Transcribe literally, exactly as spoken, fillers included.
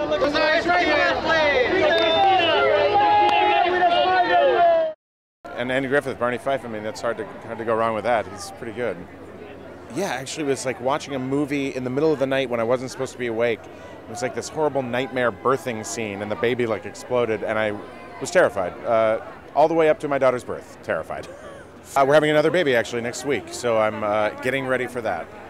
And Andy Griffith, Barney Fife, I mean, that's hard to, hard to go wrong with that. He's pretty good. Yeah, actually it was like watching a movie in the middle of the night when I wasn't supposed to be awake. It was like this horrible nightmare birthing scene and the baby like exploded and I was terrified. Uh, all the way up to my daughter's birth, terrified. Uh, we're having another baby actually next week, so I'm uh, getting ready for that.